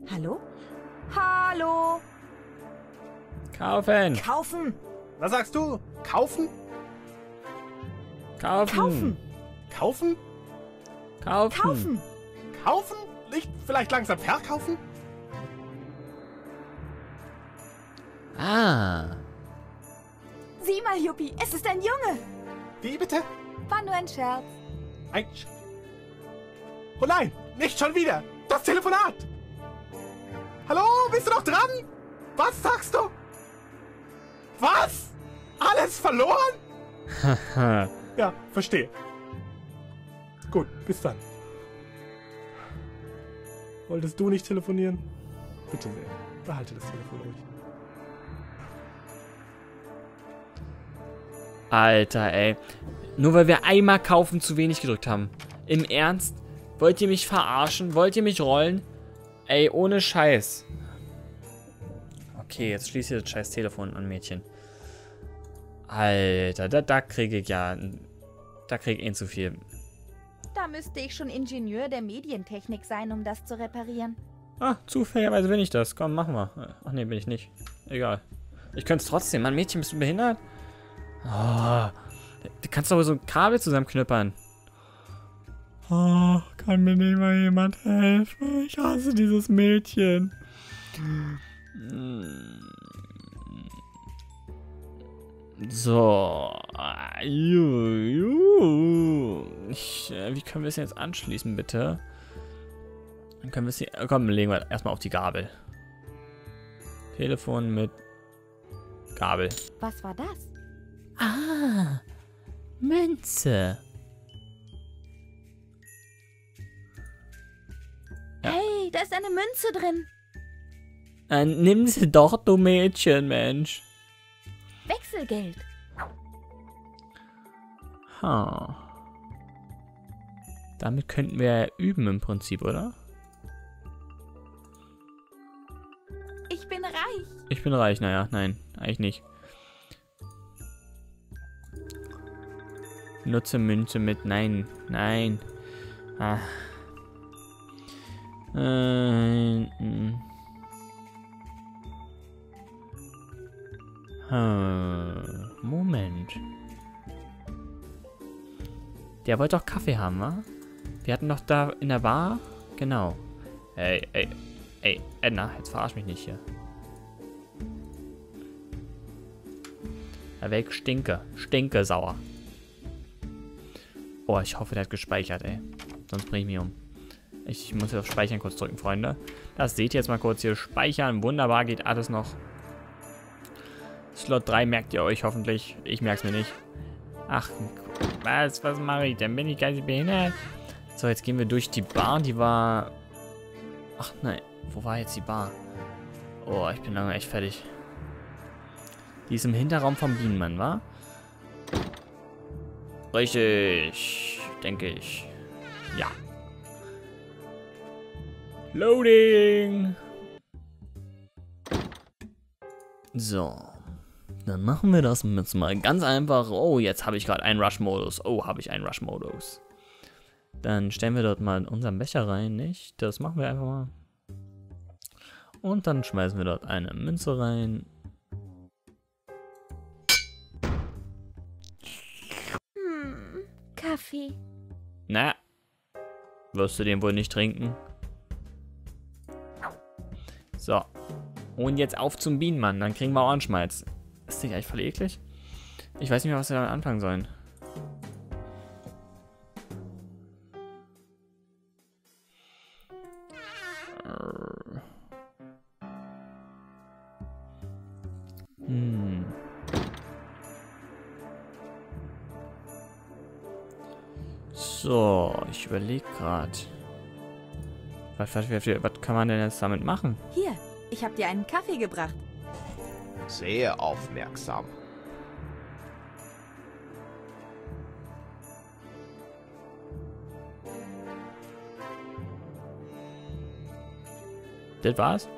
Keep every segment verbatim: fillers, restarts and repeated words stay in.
Hallo? Hallo? Kaufen! Kaufen! Was sagst du? Kaufen? Kaufen! Kaufen! Kaufen? Kaufen! Kaufen! Kaufen? Nicht vielleicht langsam verkaufen? Ah! Sieh mal, Juppie, es ist ein Junge! Wie bitte? War nur ein Scherz. Ein Sch Oh nein, nicht schon wieder! Das Telefonat! Hallo, bist du noch dran? Was sagst du? Was? Alles verloren? Haha. Ja, verstehe. Gut, bis dann. Wolltest du nicht telefonieren? Bitte sehr, behalte das Telefon ruhig. Alter, ey. Nur weil wir einmal kaufen zu wenig gedrückt haben. Im Ernst? Wollt ihr mich verarschen? Wollt ihr mich rollen? Ey, ohne Scheiß. Okay, jetzt schließe ich das scheiß Telefon an, Mädchen. Alter, da, da kriege ich ja... Da kriege ich eh zu viel. Da müsste ich schon Ingenieur der Medientechnik sein, um das zu reparieren. Ah, zufälligerweise bin ich das. Komm, machen wir. Ach nee, bin ich nicht. Egal. Ich könnte es trotzdem. Mann, Mädchen, bist du behindert? Oh, du kannst doch so ein Kabel zusammenknüppern. Oh, kann mir nicht mal jemand helfen? Ich hasse dieses Mädchen. So. Ich, äh, wie können wir es jetzt anschließen, bitte? Dann können wir es hier... Komm, legen wir erstmal auf die Gabel. Telefon mit Gabel. Was war das? Ah, Münze. Ja. Hey, da ist eine Münze drin. Dann nimm sie doch, du Mädchen, Mensch. Wechselgeld. Ha. Damit könnten wir üben im Prinzip, oder? Ich bin reich. Ich bin reich, naja, nein, eigentlich nicht. Nutze Münze mit, nein, nein. Ah. Äh, mm. Hm, Moment. Der wollte doch Kaffee haben, wa? Wir hatten doch da in der Bar... Genau. Ey, ey, ey, Edna, jetzt verarsch mich nicht hier. Da weg, stinke, stinke sauer. Oh, ich hoffe, der hat gespeichert, ey. Sonst bringe ich mich um. Ich muss jetzt auf Speichern kurz drücken, Freunde. Das seht ihr jetzt mal kurz hier. Speichern, wunderbar, geht alles noch. Slot drei merkt ihr euch hoffentlich. Ich merke es mir nicht. Ach, was, was mache ich denn? Bin ich ganz behindert? So, jetzt gehen wir durch die Bar. Die war... Ach nein, wo war jetzt die Bar? Oh, ich bin lange echt fertig. Die ist im Hinterraum vom Bienenmann, wa? Richtig, denke ich. Ja. Loading! So. Dann machen wir das jetzt mal ganz einfach. Oh, jetzt habe ich gerade einen Rush-Modus. Oh, habe ich einen Rush-Modus. Dann stellen wir dort mal unseren Becher rein, nicht? Das machen wir einfach mal. Und dann schmeißen wir dort eine Münze rein. Hm, Kaffee. Na, wirst du den wohl nicht trinken? So. Und jetzt auf zum Bienenmann, dann kriegen wir Ohrenschmalz. Ist das eigentlich voll eklig? Ich weiß nicht mehr, was wir damit anfangen sollen. Hm. So, ich überlege gerade. Was, was, was, was kann man denn jetzt damit machen? Hier, ich habe dir einen Kaffee gebracht. Sehr aufmerksam. Das war's?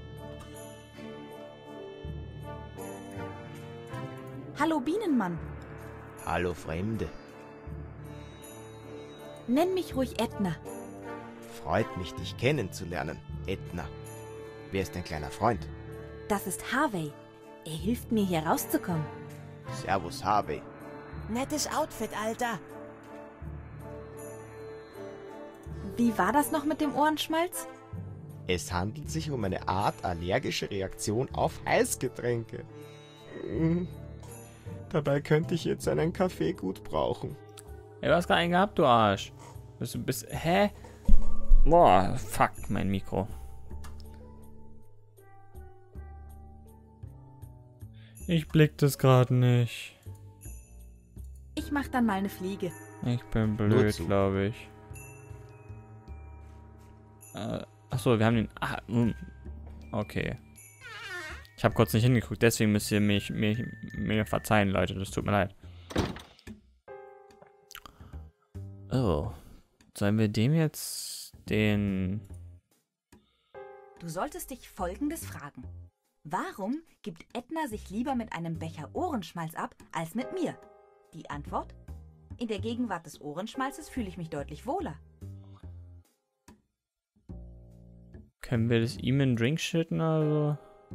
Hallo Bienenmann. Hallo Fremde. Nenn mich ruhig Edna. Freut mich, dich kennenzulernen, Edna. Wer ist dein kleiner Freund? Das ist Harvey. Er hilft mir, hier rauszukommen. Servus, Harvey. Nettes Outfit, Alter. Wie war das noch mit dem Ohrenschmalz? Es handelt sich um eine Art allergische Reaktion auf Eisgetränke. Mm. Dabei könnte ich jetzt einen Kaffee gut brauchen. Ey, du hast gar einen gehabt, du Arsch. Bist du bist. Hä? Boah, fuck, mein Mikro. Ich blick das gerade nicht. Ich mach dann mal eine Fliege. Ich bin Nur blöd, zu. glaube ich. Äh, achso, wir haben den. Ah, hm. Okay. Ich habe kurz nicht hingeguckt, deswegen müsst ihr mich, mich mir verzeihen, Leute. Das tut mir leid. Oh. Sollen wir dem jetzt den... Du solltest dich Folgendes fragen. Warum gibt Edna sich lieber mit einem Becher Ohrenschmalz ab, als mit mir? Die Antwort? In der Gegenwart des Ohrenschmalzes fühle ich mich deutlich wohler. Können wir das ihm in den Drink schütten, also?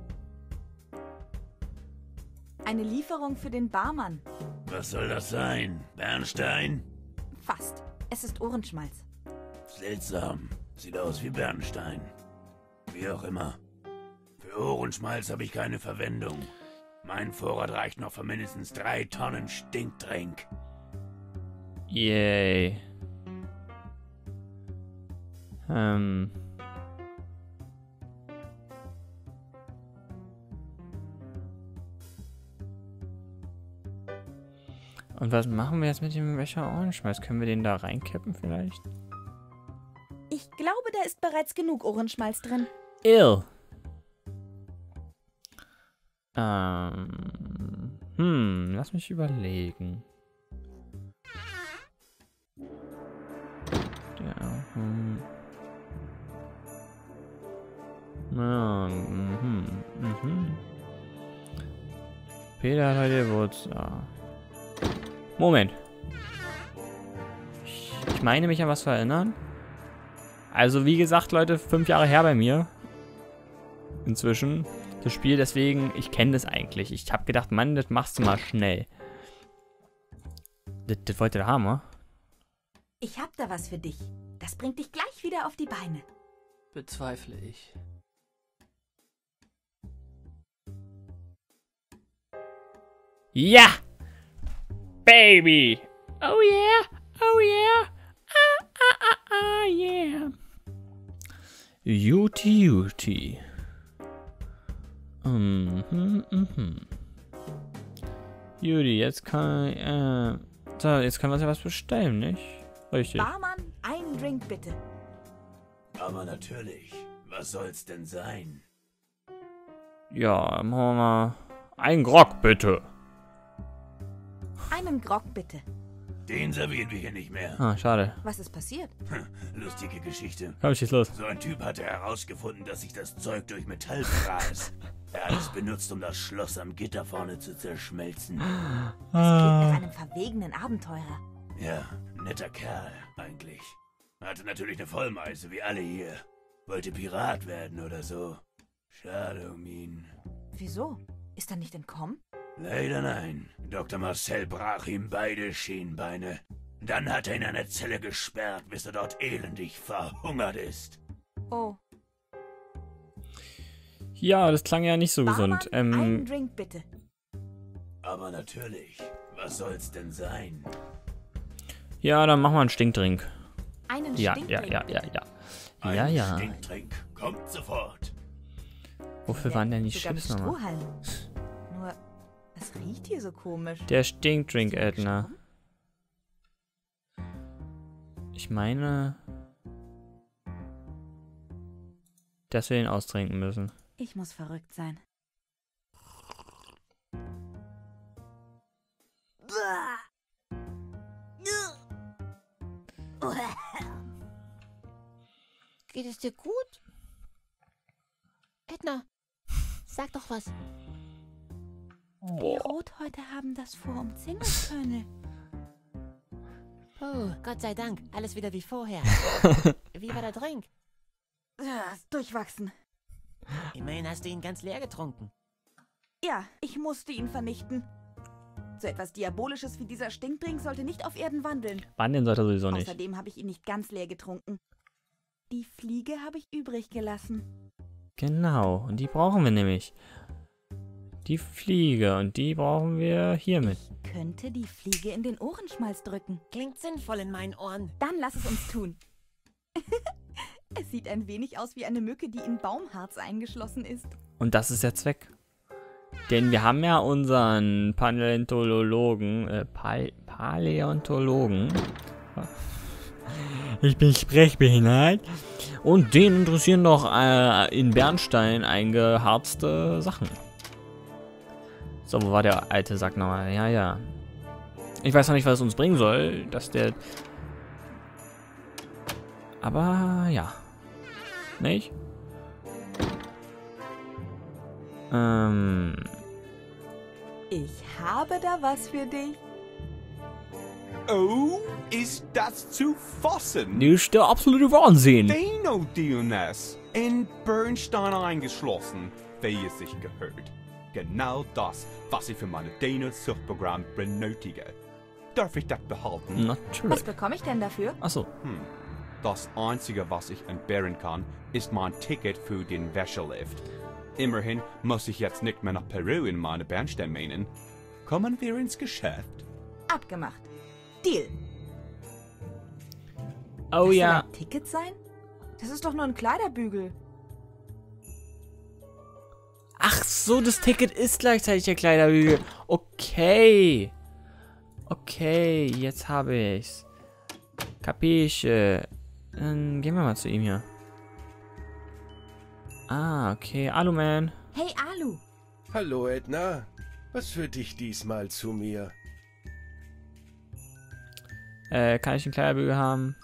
Eine Lieferung für den Barmann. Was soll das sein? Bernstein? Fast. Es ist Ohrenschmalz. Seltsam. Sieht aus wie Bernstein. Wie auch immer. Für Ohrenschmalz habe ich keine Verwendung. Mein Vorrat reicht noch für mindestens drei Tonnen Stinktrink. Yay. Ähm... Und was machen wir jetzt mit dem Becher Ohrenschmalz? Können wir den da reinkippen vielleicht? Ich glaube, da ist bereits genug Ohrenschmalz drin. Ill. Ähm. Hm, lass mich überlegen. Ja, hm. Ja, mhm, mhm. Peter hat heute Geburtstag. Moment. Ich, ich meine mich an was zu erinnern. Also wie gesagt, Leute, fünf Jahre her bei mir. Inzwischen. Das Spiel, deswegen, ich kenne das eigentlich. Ich habe gedacht, Mann, das machst du mal schnell. Das, das wollt ihr haben, oder? Ich hab da was für dich. Das bringt dich gleich wieder auf die Beine. Bezweifle ich. Ja! Baby! Oh yeah! Oh yeah! Ah, ah, ah, ah, yeah! Juti, Juti. Mhm, mhm. Juti, jetzt kann äh, so, jetzt können wir uns ja was bestellen, nicht? Richtig. Barmann, einen Drink bitte. Aber natürlich. Was soll's denn sein? Ja, machen wir mal einen Grog, bitte. Einen Grog bitte. Den servieren wir hier nicht mehr. Ah, schade. Was ist passiert? Lustige Geschichte. Komm, schieß los. So ein Typ hatte herausgefunden, dass sich das Zeug durch Metall fraß. Er hat es benutzt, um das Schloss am Gitter vorne zu zerschmelzen. Das klingt nach einem verwegenen Abenteurer. Ja, netter Kerl, eigentlich. Hatte natürlich eine Vollmeise, wie alle hier. Wollte Pirat werden oder so. Schade um ihn. Wieso? Ist er nicht entkommen? Leider nein. Doktor Marcel brach ihm beide Schienbeine. Dann hat er ihn in eine Zelle gesperrt, bis er dort elendig verhungert ist. Oh. Ja, das klang ja nicht so Barmann, gesund. Ähm, einen Drink bitte. Aber natürlich. Was soll's denn sein? ja, dann machen wir einen Stinkdrink. Einen Ja, ja, Stinkdrink ja, ja, bitte. ja. Ein Ja, ja. Stinktrink. Kommt sofort. Wofür waren denn die Sogar mit Chips nochmal? Strohhalm. Nur, es riecht hier so komisch. Der Stinkdrink, Ist der Edna. gestorben? Ich meine, dass wir ihn austrinken müssen. Ich muss verrückt sein. Geht es dir gut? Edna, sag doch was. Die Rothäute haben das vor umzingelt, Colonel. Oh, Gott sei Dank, alles wieder wie vorher. Wie war der Drink? Ja, durchwachsen. Immerhin hast du ihn ganz leer getrunken. Ja, ich musste ihn vernichten. So etwas Diabolisches wie dieser Stinkdrink sollte nicht auf Erden wandeln. Wandeln sollte er sowieso nicht. Außerdem habe ich ihn nicht ganz leer getrunken. Die Fliege habe ich übrig gelassen. Genau, und die brauchen wir nämlich. Die Fliege, und die brauchen wir hiermit. Ich könnte die Fliege in den Ohrenschmalz drücken. Klingt sinnvoll in meinen Ohren. Dann lass es uns tun. Es sieht ein wenig aus wie eine Mücke, die in Baumharz eingeschlossen ist. Und das ist der Zweck. Denn wir haben ja unseren Paläontologen, äh, Pal Paläontologen. Ich bin sprechbehindert. Und den interessieren doch äh, in Bernstein eingeharzte Sachen. So, wo war der alte Sack nochmal? Ja, ja. Ich weiß noch nicht, was es uns bringen soll, dass der... Aber, ja. Nicht? Ähm... Ich habe da was für dich. Oh, ist das zu fassen? Das ist der absolute Wahnsinn. Dino-Dioness in Bernstein eingeschlossen, wie es sich gehört. Genau das, was ich für meine Dino-Suchtprogramm benötige. Darf ich das behalten? Was Natürlich. bekomme ich denn dafür? Achso. Hm. Das Einzige, was ich entbehren kann, ist mein Ticket für den Wäschelift. Immerhin muss ich jetzt nicht mehr nach Peru in meine Bernstein meinen. Kommen wir ins Geschäft? Abgemacht. Deal. Oh Das ja. soll ein Ticket sein? Das ist doch nur ein Kleiderbügel. Ach so, das Ticket ist gleichzeitig der Kleiderbügel. Okay. Okay, jetzt habe ich's. Capisce. Dann gehen wir mal zu ihm hier. Ah, okay. Aluman. Hey, Alu. Hallo Edna, was führt dich diesmal zu mir? Äh, kann ich einen Kleiderbügel haben?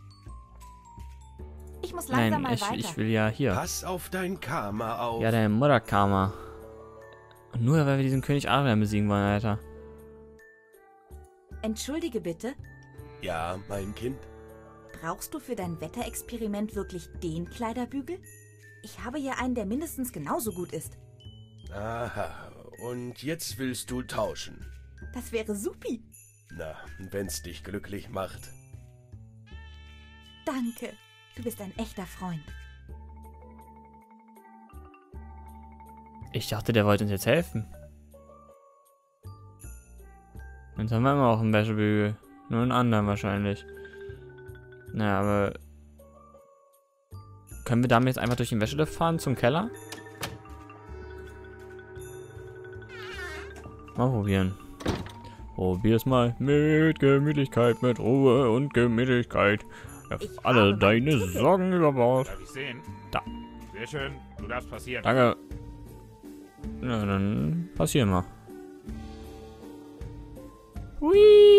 Ich muss langsam Nein, mal ich, weiter. ich will ja hier. Pass auf dein Karma auf. Ja, deine Mutterkarma. Und nur weil wir diesen König Adrian besiegen wollen, Alter. Entschuldige bitte. Ja, mein Kind. Brauchst du für dein Wetterexperiment wirklich den Kleiderbügel? Ich habe hier einen, der mindestens genauso gut ist. Aha, und jetzt willst du tauschen. Das wäre supi. Na, wenn's dich glücklich macht. Danke. Du bist ein echter Freund. Ich dachte, der wollte uns jetzt helfen. Jetzt haben wir immer auch einen Wäschebügel. Nur einen anderen wahrscheinlich. Naja, aber... Können wir damit jetzt einfach durch den Wäschelift fahren zum Keller? Mal probieren. Probier's mal mit Gemütlichkeit, mit Ruhe und Gemütlichkeit. Auf Ich alle habe mein deine Ticket. Sorgen über Bord. Darf ich sehen? Da. Sehr schön. Du darfst passieren. Danke. Na, dann passieren wir. Hui!